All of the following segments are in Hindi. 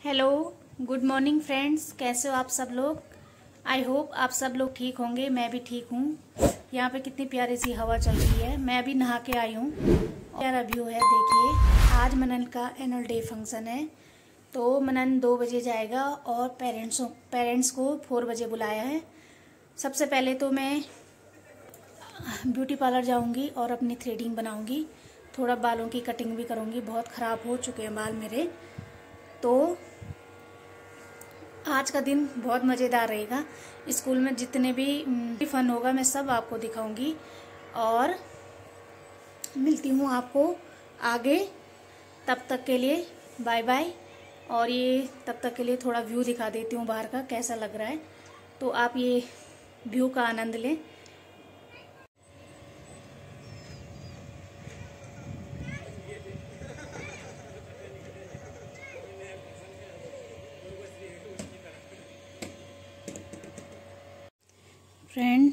Hello, good morning friends. कैसे हो आप सब लोग? आई होप आप सब लोग ठीक होंगे। मैं भी ठीक हूँ। यहाँ पे कितनी प्यारी सी हवा चल रही है। मैं अभी नहा के आई हूँ। प्यारा व्यू है, देखिए। आज मनन का एनुअल डे फंक्शन है, तो मनन 2 बजे जाएगा और पेरेंट्स को 4 बजे बुलाया है। सबसे पहले तो मैं ब्यूटी पार्लर जाऊँगी और अपनी थ्रेडिंग बनाऊँगी, थोड़ा बालों की कटिंग भी करूँगी। बहुत ख़राब हो चुके हैं बाल मेरे। तो आज का दिन बहुत मज़ेदार रहेगा। स्कूल में जितने भी फन होगा मैं सब आपको दिखाऊंगी और मिलती हूँ आपको आगे। तब तक के लिए बाय बाय। और ये तब तक के लिए थोड़ा व्यू दिखा देती हूँ बाहर का, कैसा लग रहा है, तो आप ये व्यू का आनंद लें। फ्रेंड,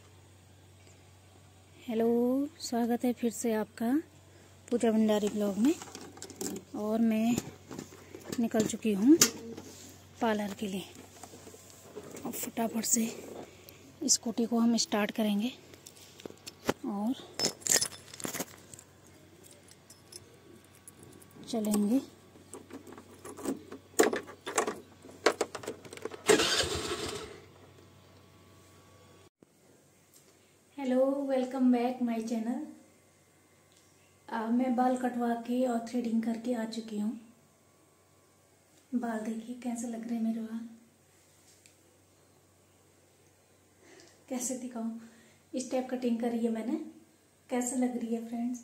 हेलो, स्वागत है फिर से आपका पूजा भंडारी ब्लॉग में। और मैं निकल चुकी हूँ पार्लर के लिए। अब फटाफट से स्कूटी को हम स्टार्ट करेंगे और चलेंगे। Hello, welcome back my channel. मैं बाल कटवा के और थ्रेडिंग करके आ चुकी हूँ। बाल देखिए कैसे लग रहे हैं मेरे बाल, कैसे दिखाऊं। स्टेप कटिंग करी है मैंने, कैसे लग रही है फ्रेंड्स।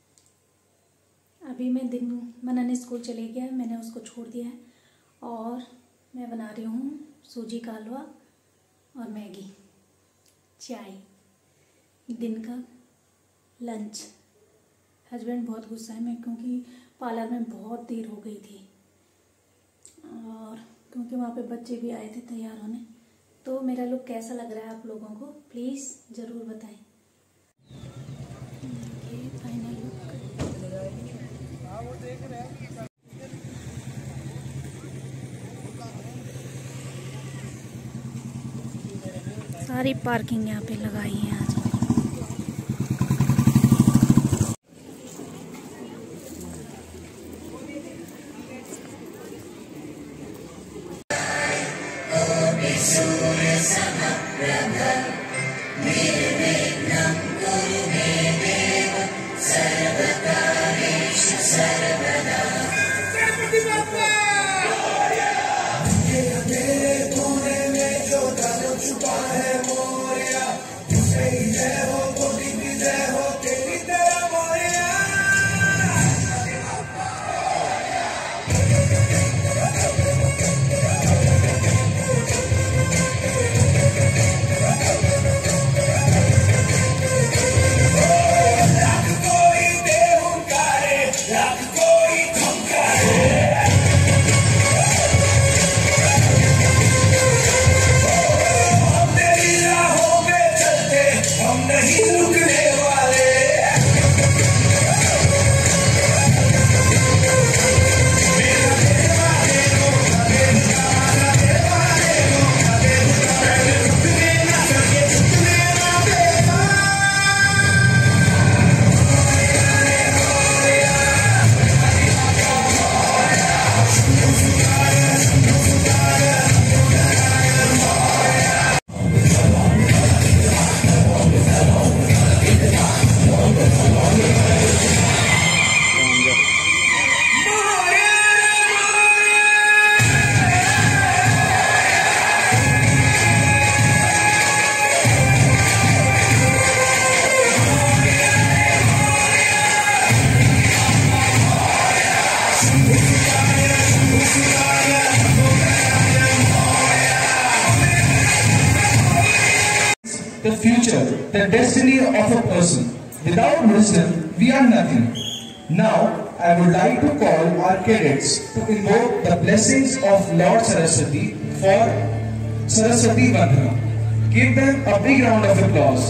अभी मनन स्कूल चले गया, मैंने उसको छोड़ दिया है और मैं बना रही हूँ सूजी का हलवा और मैगी, चाय, दिन का लंच। हस्बैंड बहुत गुस्सा है मैं, क्योंकि पार्लर में बहुत देर हो गई थी और क्योंकि वहाँ पे बच्चे भी आए थे तैयार होने। तो मेरा लुक कैसा लग रहा है आप लोगों को प्लीज़ ज़रूर बताएं। ये फाइनल लुक। सारी पार्किंग यहाँ पे लगाई है आज। The future, the destiny of a person. Without wisdom, we are nothing. Now, I would like to call our cadets to invoke the blessings of Lord Saraswati for Saraswati Vandana. Give them a big round of applause.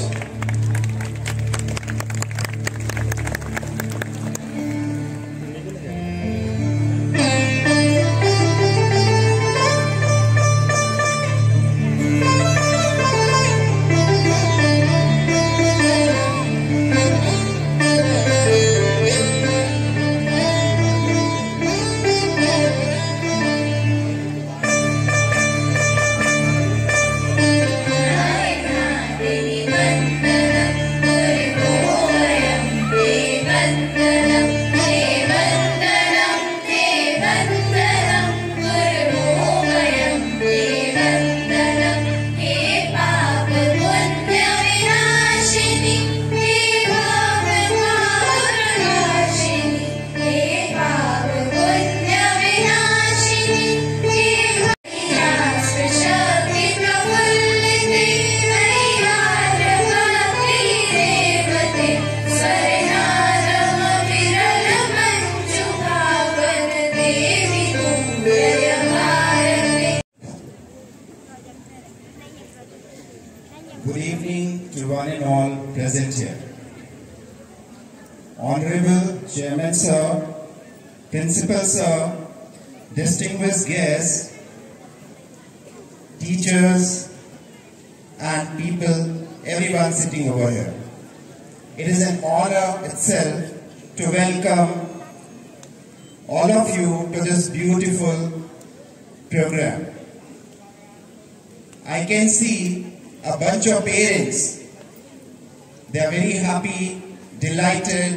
Good evening to one and all present here. Honorable Chairman Sir, Principal Sir, distinguished guests, teachers and people, everyone sitting over here. It is an honor itself to welcome all of you to this beautiful program. I can see a bunch of parents. They are very happy, delighted.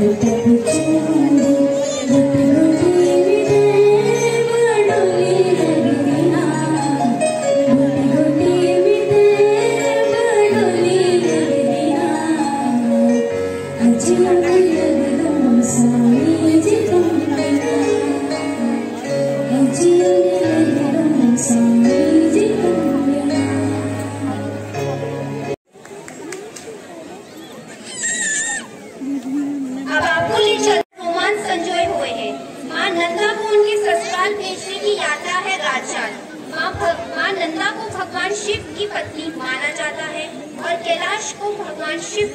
अब आपको ले चल रोमांच संजोए हुए हैं। माँ नंदा को उनके ससुराल भेजने की यात्रा है राजचाल। माँ नंदा को भगवान शिव की पत्नी माना जाता है और कैलाश को भगवान शिव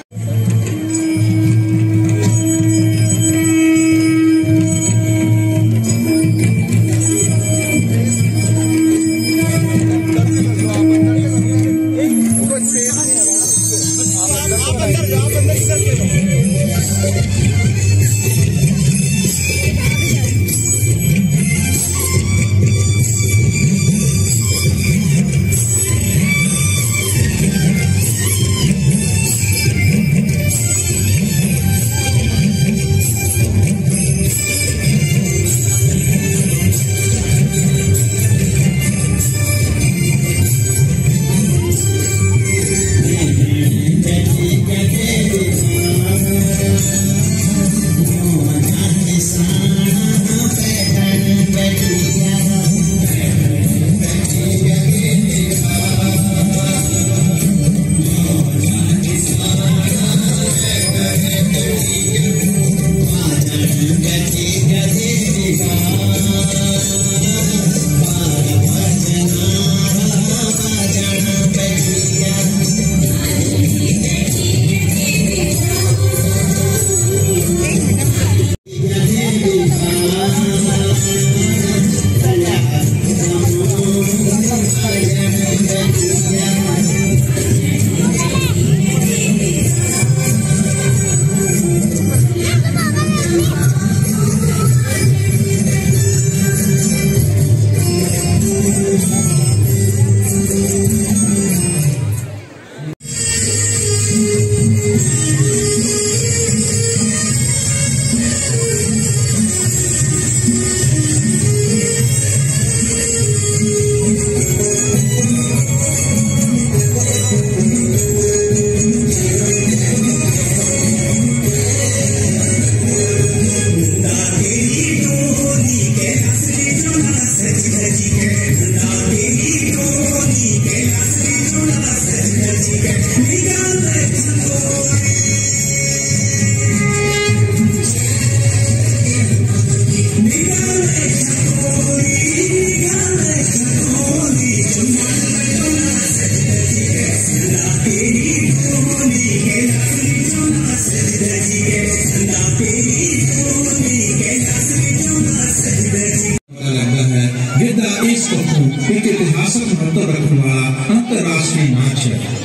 एक ऐतिहासिक महत्व रखने वाला अंतर्राष्ट्रीय नाच है।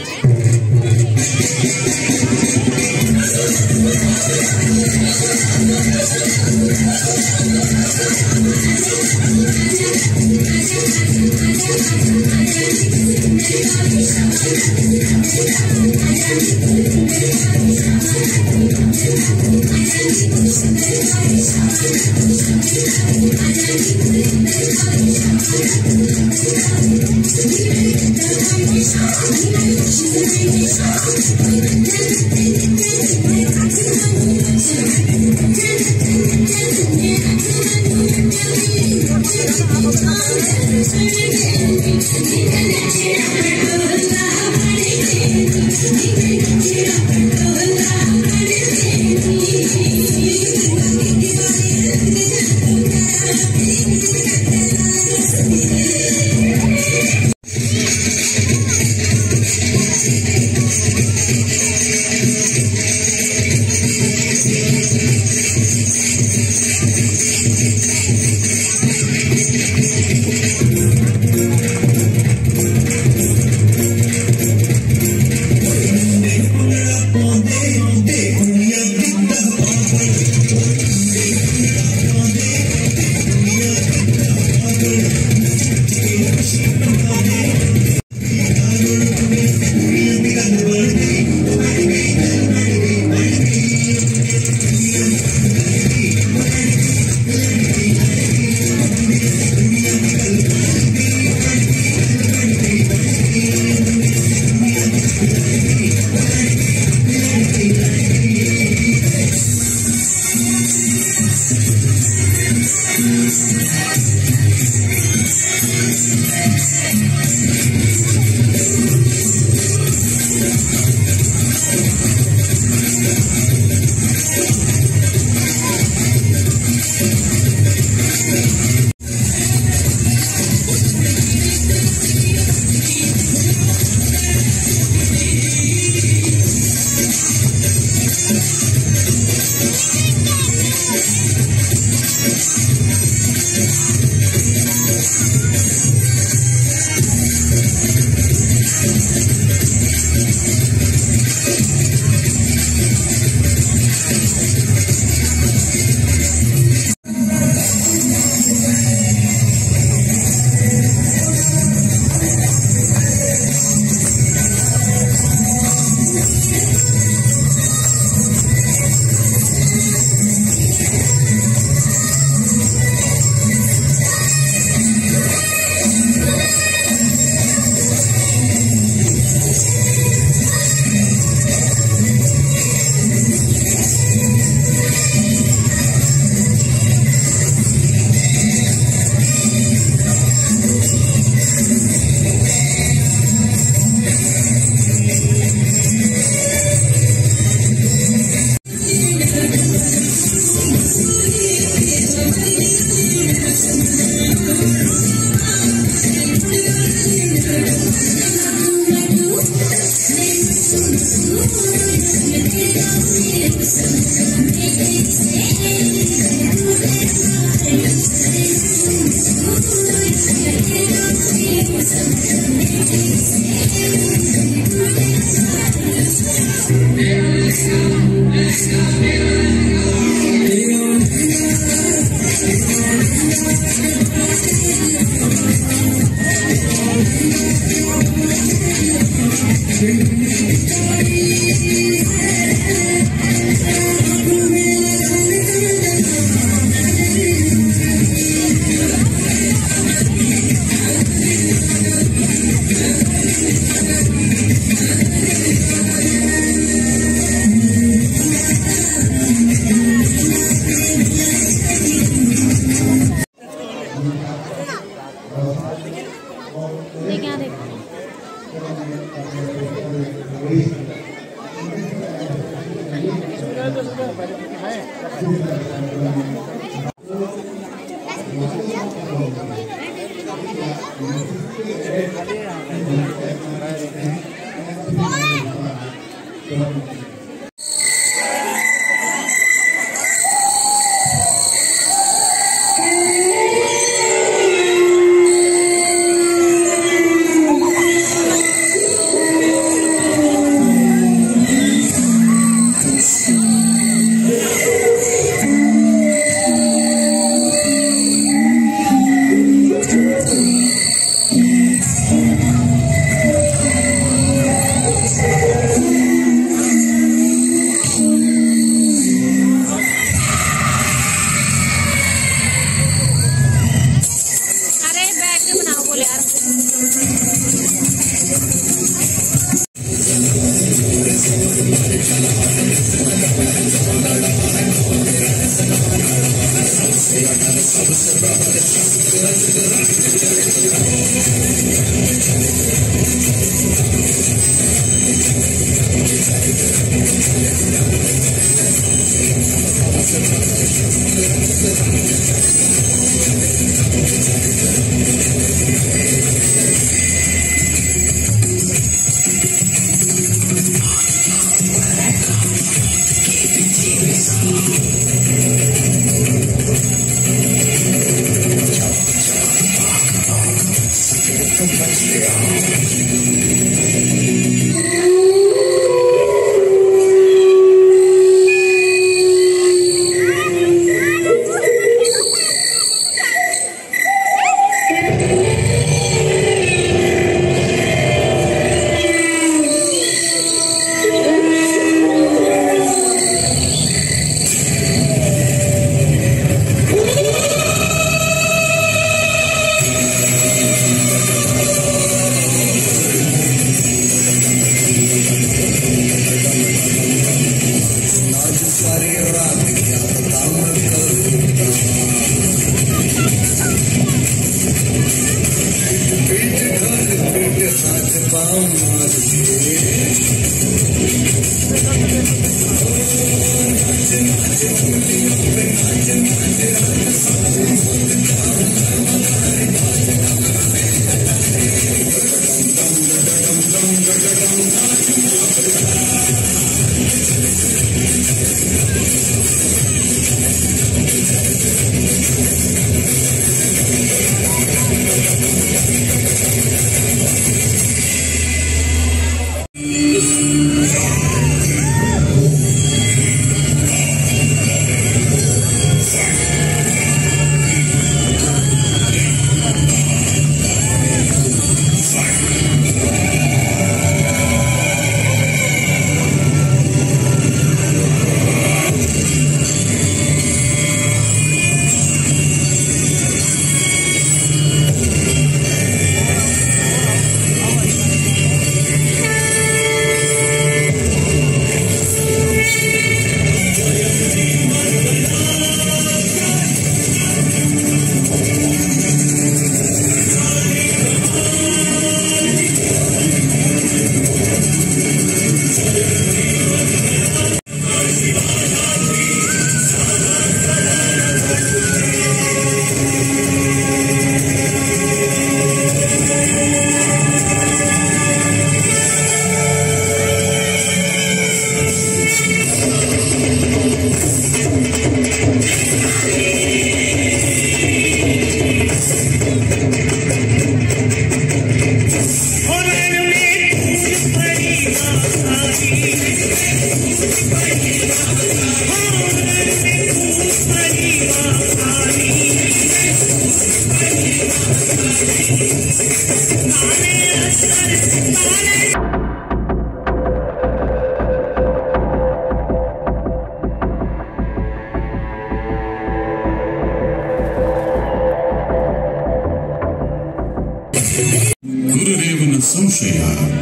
गुरुदेव संशय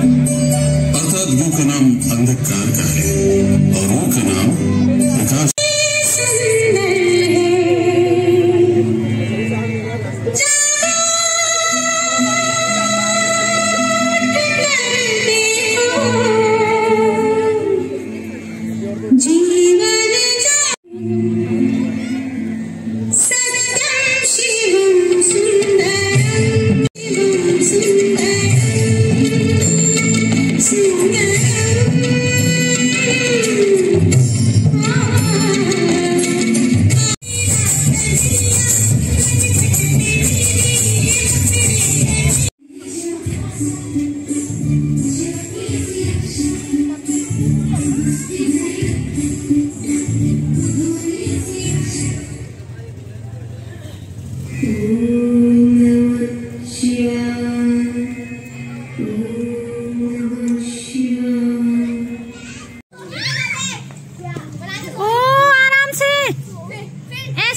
अर्थात वो का नाम अंधकार का है और वो का नाम प्रकाश। जीवन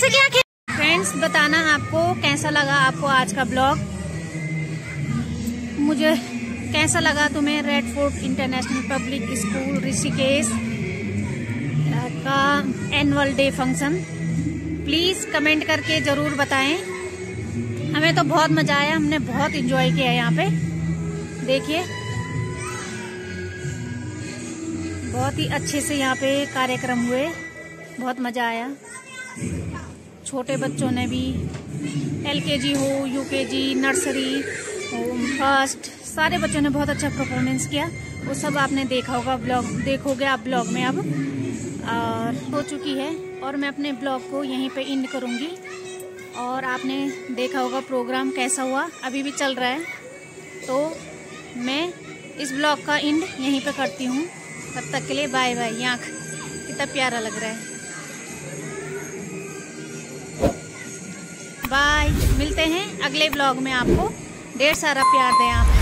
से क्या खेल। फ्रेंड्स बताना आपको कैसा लगा आपको आज का ब्लॉग, मुझे कैसा लगा तुम्हें Red Fort International Public School Rishikesh का annual day function. Please comment करके जरूर बताएं। हमें तो बहुत मजा आया, हमने बहुत एंजॉय किया यहाँ पे। देखिए बहुत ही अच्छे से यहाँ पे कार्यक्रम हुए, बहुत मजा आया। छोटे बच्चों ने भी LKG हो, UKG, नर्सरी, फर्स्ट, सारे बच्चों ने बहुत अच्छा परफॉर्मेंस किया। वो सब आपने देखा होगा, देखोगे आप ब्लॉग में अब। और हो चुकी है और मैं अपने ब्लॉग को यहीं पे एंड करूँगी। और आपने देखा होगा प्रोग्राम कैसा हुआ, अभी भी चल रहा है। तो मैं इस ब्लॉग का एंड यहीं पे करती हूँ। तब तक के लिए बाय बाय। ये आँख कितना प्यारा लग रहा है। बाय, मिलते हैं अगले ब्लॉग में। आपको ढेर सारा प्यार दें आप।